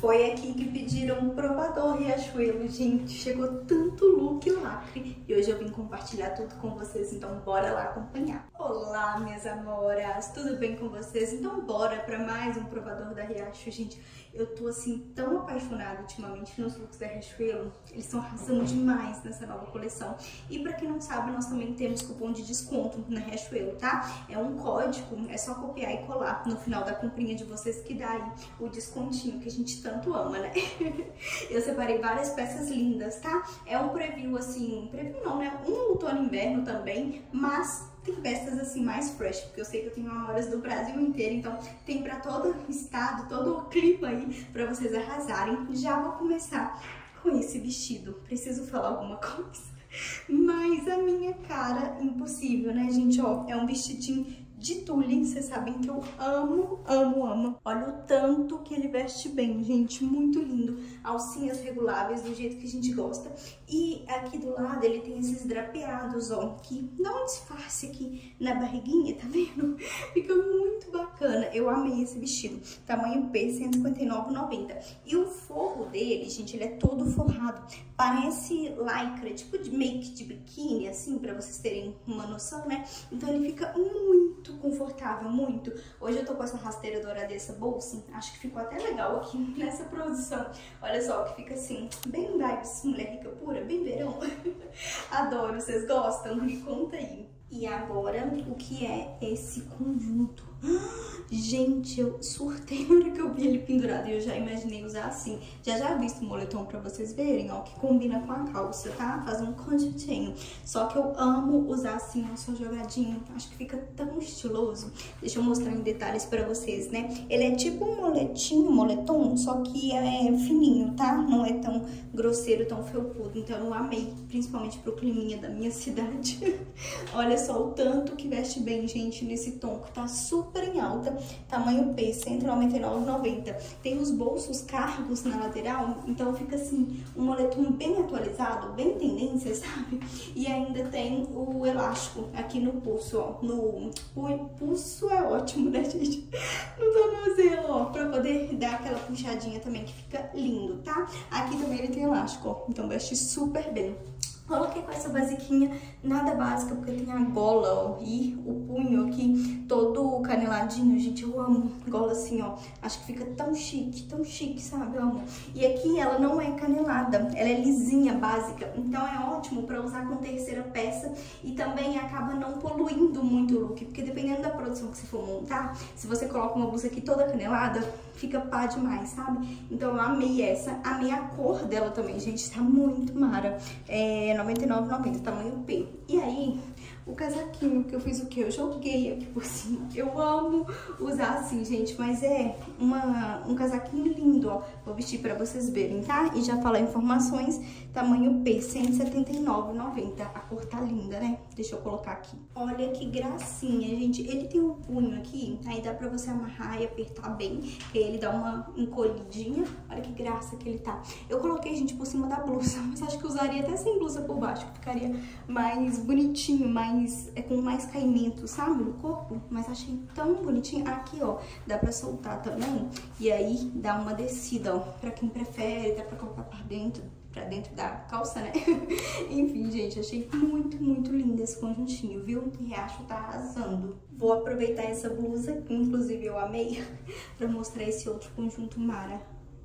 Foi aqui que pediram um provador Riachuelo, gente. Chegou tanto look lacre e hoje eu vim compartilhar tudo com vocês, então bora lá acompanhar. Olá, minhas amoras, tudo bem com vocês? Então bora pra mais um provador da Riacho, gente. Eu tô assim tão apaixonada ultimamente nos looks da Riachuelo, eles estão arrasando demais nessa nova coleção. E pra quem não sabe, nós também temos cupom de desconto na Riachuelo, tá? É um código, é só copiar e colar no final da comprinha de vocês que dá aí o descontinho que a gente tanto ama, né? Eu separei várias peças lindas, tá? É um preview assim, preview não, né? Um outono e inverno também, mas tem peças assim mais fresh, porque eu sei que eu tenho amoras do Brasil inteiro, então tem pra todo o estado, todo o clima aí pra vocês arrasarem. Já vou começar com esse vestido. Preciso falar alguma coisa? Mas a minha cara, impossível, né, gente? Ó, é um vestidinho de tule, vocês sabem que eu amo, amo, amo. Olha o tanto que ele veste bem, gente, muito lindo. Alcinhas reguláveis, do jeito que a gente gosta. E aqui do lado ele tem esses drapeados, ó, que dá um disfarce aqui na barriguinha, tá vendo? Fica muito bacana. Eu amei esse vestido. Tamanho P, R$159,90. E o forro dele, gente, ele é todo forrado. Parece lycra, tipo de make de biquíni, assim, pra vocês terem uma noção, né? Então ele fica muito confortável, muito. Hoje eu tô com essa rasteira dourada, essa bolsa, acho que ficou até legal aqui nessa produção. Olha só, que fica assim, bem vibes, mulher rica pura, bem verão. Adoro, vocês gostam? Me conta aí. E agora, o que é esse conjunto? Gente, eu surtei na hora que eu vi ele pendurado e eu já imaginei usar assim. Já visto o moletom pra vocês verem, ó, que combina com a calça, tá? Faz um conjuntinho. Só que eu amo usar assim, ó, só jogadinho. Acho que fica tão estiloso. Deixa eu mostrar em detalhes pra vocês, né? Ele é tipo um moletom, só que é fininho, tá? Não é tão grosseiro, tão felpudo. Então eu amei, principalmente pro climinha da minha cidade. Olha só o tanto que veste bem, gente, nesse tom que tá super em alta, tamanho P, R$199,90. Tem os bolsos cargos na lateral, então fica assim, um moletom bem atualizado, bem tendência, sabe? E ainda tem o elástico aqui no pulso, ó. O pulso é ótimo, né, gente? No tornozelo, ó, pra poder dar aquela puxadinha também, que fica lindo, tá? Aqui também ele tem elástico, ó, então veste super bem. Coloquei com essa basiquinha, nada básica, porque tem a gola, ó, e o punho aqui todo caneladinho, gente, eu amo gola assim, ó, acho que fica tão chique, sabe, eu amo. E aqui ela não é canelada, ela é lisinha, básica, então é ótimo pra usar com terceira peça e também acaba não poluindo muito o look, porque dependendo da produção que você for montar, se você coloca uma blusa aqui toda canelada, fica pá demais, sabe? Então eu amei essa, amei a cor dela também, gente, tá muito mara. É R$99,90, tamanho P. E aí, o casaquinho que eu fiz o quê? Eu joguei aqui por cima. Eu amo usar assim, gente, mas é um casaquinho lindo, ó. Vou vestir pra vocês verem, tá? E já falar informações, tamanho P, R$179,90. A cor tá linda, né? Deixa eu colocar aqui. Olha que gracinha, gente. Ele tem um punho aqui, aí dá pra você amarrar e apertar bem, que aí ele dá uma encolhidinha. Olha que graça que ele tá. Eu coloquei, gente, por cima da blusa, mas acho que usaria até sem blusa por baixo, que ficaria mais bonitinho, com mais caimento, sabe, no corpo. Mas achei tão bonitinho. Aqui, ó, dá pra soltar também. E aí dá uma descida, ó, pra quem prefere, dá pra colocar pra dentro da calça, né? Enfim, gente, achei muito, muito lindo esse conjuntinho, viu? O Riacho tá arrasando. Vou aproveitar essa blusa, que inclusive eu amei, pra mostrar esse outro conjunto mara.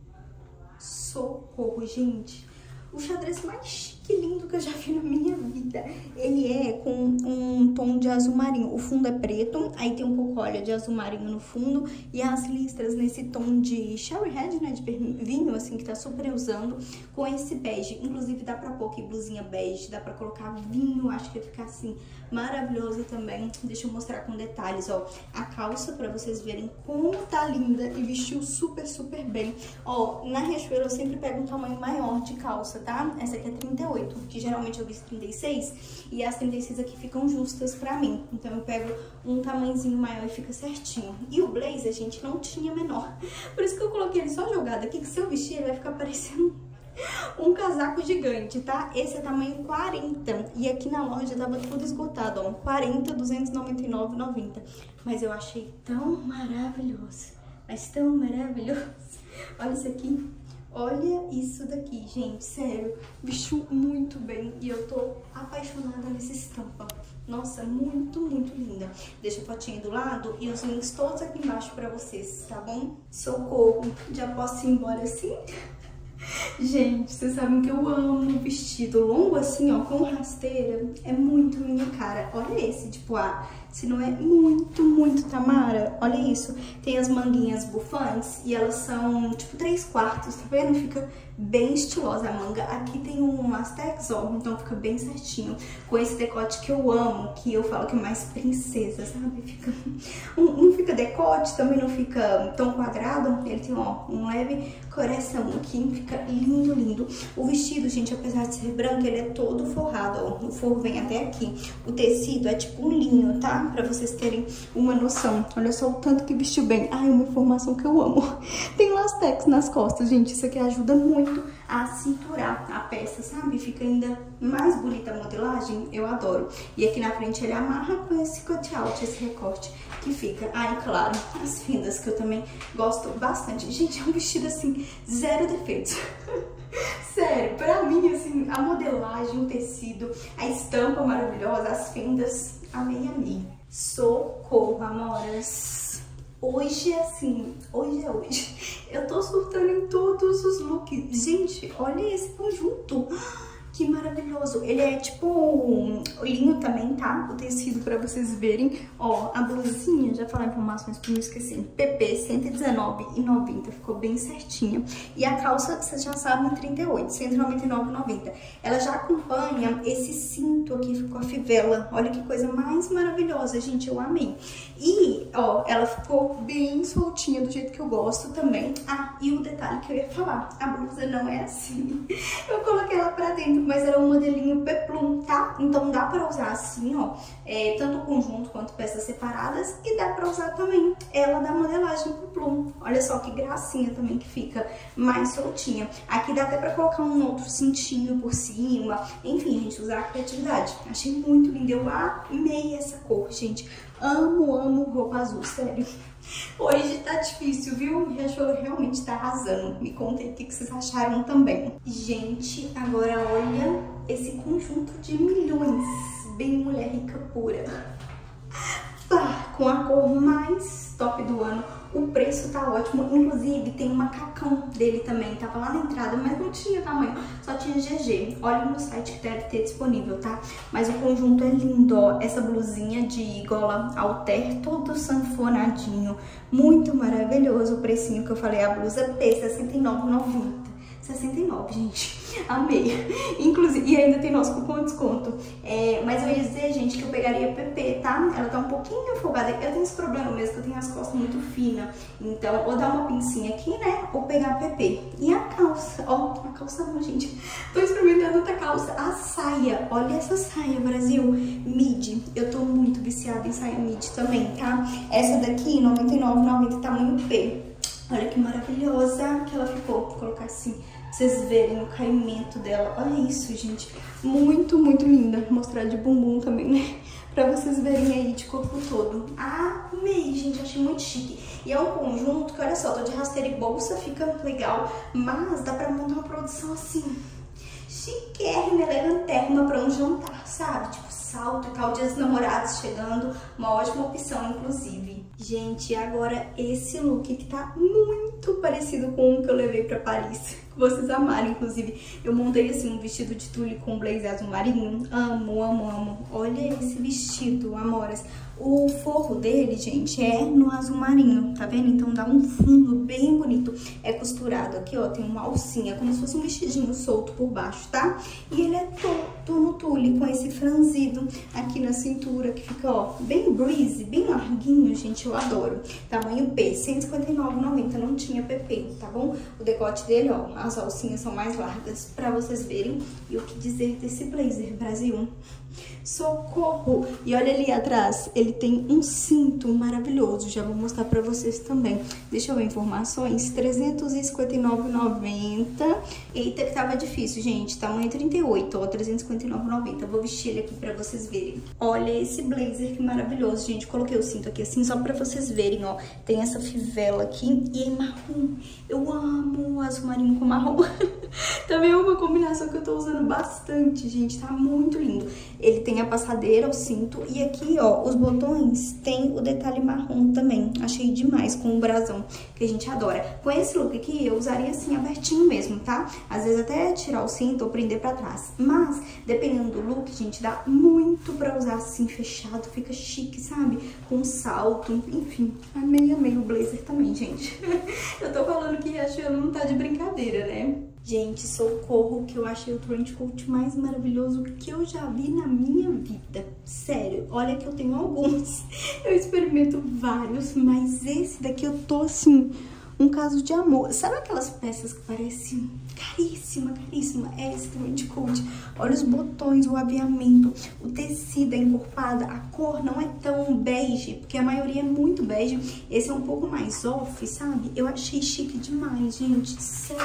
Socorro, gente! O xadrez mais chique e lindo que eu já vi na minha vida. Ele é com um tom de azul marinho. O fundo é preto, aí tem um pouco, olha, de azul marinho no fundo. E as listras nesse tom de cherry red, né, de vinho, assim, que tá super usando. Com esse bege. Inclusive dá pra pôr aqui blusinha bege, dá pra colocar vinho. Acho que vai ficar, assim, maravilhoso também. Deixa eu mostrar com detalhes, ó. A calça, pra vocês verem como tá linda. E vestiu super, super bem. Ó, na Riachuelo eu sempre pego um tamanho maior de calça, tá? Essa aqui é 38, que geralmente eu visto 36, e as 36 aqui ficam justas pra mim. Então eu pego um tamanhozinho maior e fica certinho. E o blazer, gente, não tinha menor. Por isso que eu coloquei ele só jogado aqui, que se eu vestir ele vai ficar parecendo um casaco gigante, tá? Esse é tamanho 40. E aqui na loja tava tudo esgotado, ó. 40, R$299,90. Mas eu achei tão maravilhoso. Mas tão maravilhoso. Olha isso aqui. Olha isso daqui, gente, sério, vestiu muito bem e eu tô apaixonada nessa estampa. Nossa, muito, muito linda. Deixa a fotinha do lado e os links todos aqui embaixo pra vocês, tá bom? Socorro, já posso ir embora assim? Gente, vocês sabem que eu amo vestido longo assim, ó, com rasteira. É muito minha cara. Olha esse, tipo, se não é muito, muito Tamara, olha isso. Tem as manguinhas bufantes e elas são, tipo, 3/4, tá vendo? Fica bem estilosa a manga. Aqui tem um lastex, ó, então fica bem certinho. Com esse decote que eu amo, que eu falo que é mais princesa, sabe? Fica, não fica decote, também não fica tão quadrado. Ele tem, ó, um leve coração aqui, fica lindo, lindo. O vestido, gente, apesar de ser branco, ele é todo forrado, ó. O forro vem até aqui. O tecido é tipo um linho, tá? Pra vocês terem uma noção. Olha só o tanto que vestiu bem. Ai, uma informação que eu amo. Tem lastex nas costas, gente. Isso aqui ajuda muito a cinturar a peça, sabe? Fica ainda mais bonita a modelagem. Eu adoro. E aqui na frente ele amarra com esse cut-out, esse recorte que fica. Ai, claro, as fendas que eu também gosto bastante. Gente, é um vestido assim, zero defeitos. Sério, pra mim, assim, a modelagem, o tecido, a estampa maravilhosa, as fendas, amei, amei. Socorro, amoras. Hoje é assim, hoje é hoje. Eu tô surtando em todos os looks. Gente, olha esse conjunto. Que maravilhoso. Ele é tipo um linho também, tá? O tecido pra vocês verem. Ó, a blusinha, já falei informações pra não esquecer. PP, R$119,90. Ficou bem certinha. E a calça, vocês já sabem, 38, R$199,90. Ela já acompanha esse cinto aqui com a fivela. Olha que coisa mais maravilhosa, gente. Eu amei. E, ó, ela ficou bem soltinha, do jeito que eu gosto também. Ah, e o detalhe que eu ia falar. A blusa não é assim. Eu coloquei ela pra dentro, mas era um modelinho peplum, tá? Então dá pra usar assim, ó, tanto o conjunto quanto peças separadas, e dá pra usar também ela da modelagem peplum. Olha só que gracinha também que fica mais soltinha. Aqui dá até pra colocar um outro cintinho por cima, enfim, gente, usar a criatividade. Achei muito linda, eu amei essa cor, gente. Amo, amo roupa azul, sério. Hoje tá difícil, viu? O Riachuelo realmente tá arrasando. Me contem o que vocês acharam também. Gente, agora olha esse conjunto de milhões. Bem mulher rica pura. Tá, com a cor mais top do ano. O preço tá ótimo, inclusive tem um macacão dele também, tava lá na entrada, mas não tinha tamanho, só tinha GG. Olha no site que deve ter disponível, tá? Mas o conjunto é lindo, ó, essa blusinha de gola alter, todo sanfonadinho, muito maravilhoso. O precinho que eu falei, a blusa P, R$69,90. 69, gente. Amei. Inclusive, e ainda tem nosso cupom de desconto. Mas eu ia dizer, gente, que eu pegaria PP, tá? Ela tá um pouquinho folgada. Eu tenho esse problema mesmo, que eu tenho as costas muito finas. Então, ou dar uma pincinha aqui, né? Ou pegar PP. E a calça, ó, a calça não, gente. Tô experimentando outra calça. A saia, olha essa saia, Brasil. Midi. Eu tô muito viciada em saia midi também, tá? Essa daqui, R$99,90, tamanho P. Olha que maravilhosa que ela ficou. Vou colocar assim, pra vocês verem o caimento dela. Olha isso, gente. Muito, muito linda. Vou mostrar de bumbum também, né? Pra vocês verem aí de corpo todo. Amei, gente. Achei muito chique. E é um conjunto que, olha só, tô de rasteira e bolsa, fica legal. Mas dá pra montar uma produção assim, chiquérrima, elegantérrima pra um jantar, sabe? Tipo, salto e tal, Dia dos Namorados chegando, uma ótima opção, inclusive. Gente, agora esse look que tá muito parecido com o que eu levei pra Paris, que vocês amaram, inclusive. Eu montei, assim, um vestido de tule com blazer azul marinho. Amo, amo, amo. Olha esse vestido, amoras. O forro dele, gente, é no azul marinho, tá vendo? Então dá um fundo bem bonito. É costurado aqui, ó, tem uma alcinha, como se fosse um vestidinho solto por baixo, tá? E ele é todo no tule, com esse franzido aqui na cintura, que fica, ó, bem breezy, bem larguinho, gente, eu adoro. Tamanho P, R$159,90, não tinha PP, tá bom? O decote dele, ó, as alcinhas são mais largas, pra vocês verem. E o que dizer desse blazer, Brasil? Socorro! E olha ali atrás, ele tem um cinto maravilhoso, já vou mostrar pra vocês também. Deixa eu ver informações, R$359,90. Eita, que tava difícil, gente, tamanho 38, ó, R$359,90. Vou vestir ele aqui pra vocês verem. Olha esse blazer que maravilhoso, gente. Coloquei o cinto aqui assim, só pra vocês verem, ó. Tem essa fivela aqui e é marrom. Eu amo azul marinho com marrom. Também é uma combinação que eu tô usando bastante, gente. Tá muito lindo. Ele tem a passadeira, o cinto. E aqui, ó, os botões tem o detalhe marrom também. Achei demais, com o brasão, que a gente adora. Com esse look aqui, eu usaria assim, abertinho mesmo, tá? Às vezes até tirar o cinto ou prender pra trás. Mas, dependendo do look, gente, dá muito pra usar assim, fechado. Fica chique, sabe? Com salto, enfim. Amei o blazer também, gente. Eu tô falando que Riachuelo não tá de brincadeira, né? Gente, socorro, que eu achei o trench coat mais maravilhoso que eu já vi na minha vida. Sério, olha que eu tenho alguns. Eu experimento vários, mas esse daqui eu tô assim, um caso de amor. Sabe aquelas peças que parecem caríssima? É esse trench coat. Olha os botões, o aviamento, o tecido é encorpado, a cor não é tão bege, porque a maioria é muito bege. Esse é um pouco mais off, sabe? Eu achei chique demais, gente.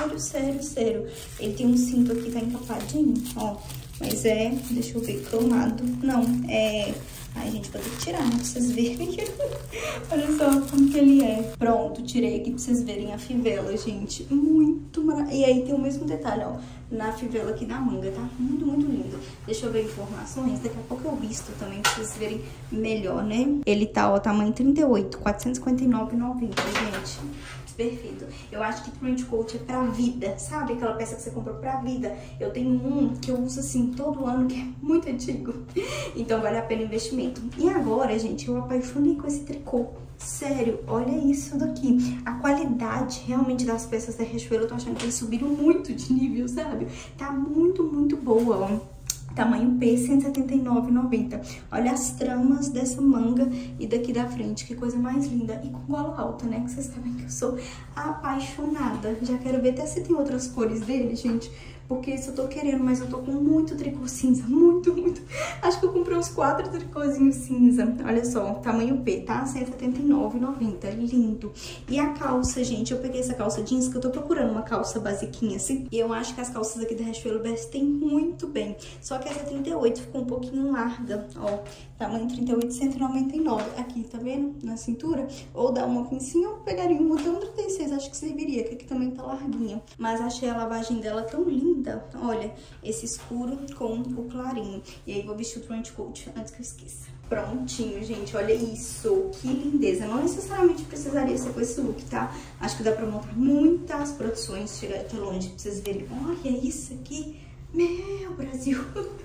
Sério. Ele tem um cinto aqui, tá encapadinho, ó. Mas é, deixa eu ver, cromado. Não, é... Ai, gente, vou ter que tirar, né, pra vocês verem. Olha só como que ele é. Pronto, tirei aqui pra vocês verem a fivela, gente. Muito maravilhoso. E aí tem o mesmo detalhe, ó, na fivela aqui da manga, tá? Muito lindo. Deixa eu ver informações. Daqui a pouco eu visto também, pra vocês verem melhor, né? Ele tá, ó, tamanho 38, R$459,90, gente. Perfeito. Eu acho que trench coat é pra vida, sabe? Aquela peça que você comprou pra vida. Eu tenho um que eu uso assim todo ano, que é muito antigo. Então vale a pena o investimento. E agora, gente, eu apaixonei com esse tricô. Sério, olha isso daqui. A qualidade realmente das peças da Riachuelo, eu tô achando que eles subiram muito de nível, sabe? Tá muito boa, ó. Tamanho P, R$179,90. Olha as tramas dessa manga e daqui da frente, que coisa mais linda. E com gola alta, né? Que vocês sabem que eu sou apaixonada. Já quero ver até se tem outras cores dele, gente. Porque esse eu tô querendo, mas eu tô com muito tricô cinza. Muito. Acho que eu comprei uns 4 tricôzinhos cinza. Olha só, tamanho P, tá? R$179,90. Lindo. E a calça, gente, eu peguei essa calça jeans, que eu tô procurando uma calça basiquinha assim. E eu acho que as calças aqui da Riachuelo vestem muito bem. Só que essa 38 ficou um pouquinho larga, ó. Tamanho 38, R$199. Aqui, tá vendo? Na cintura. Ou dá uma pincinha, ou pegaria uma até um 36, acho que serviria, que aqui também tá larguinha. Mas achei a lavagem dela tão linda. Olha, esse escuro com o clarinho. E aí vou vestir o trench coat antes que eu esqueça. Prontinho, gente, olha isso, que lindeza. Não necessariamente precisaria ser com esse look, tá? Acho que dá pra montar muitas produções, chegar até longe pra vocês verem. Olha isso aqui. Meu Brasil.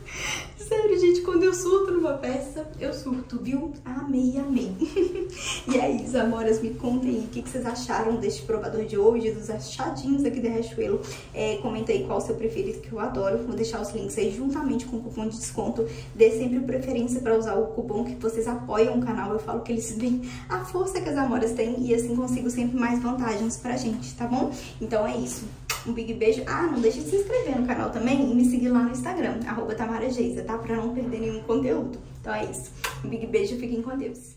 Sério, gente, quando eu surto numa peça, eu surto, viu? Amei. E aí, amoras, me contem aí o que vocês acharam deste provador de hoje, dos achadinhos aqui da Riachuelo. Comenta aí qual o seu preferido, que eu adoro. Vou deixar os links aí juntamente com o cupom de desconto. Dê sempre preferência para usar o cupom, que vocês apoiam o canal. Eu falo que eles veem a força que as amoras têm e assim consigo sempre mais vantagens pra gente, tá bom? Então é isso. Um big beijo. Ah, não deixe de se inscrever no canal também e me seguir lá no Instagram, @TamaraGeisa, tá? Pra não perder nenhum conteúdo. Então é isso. Um big beijo, fiquem com Deus.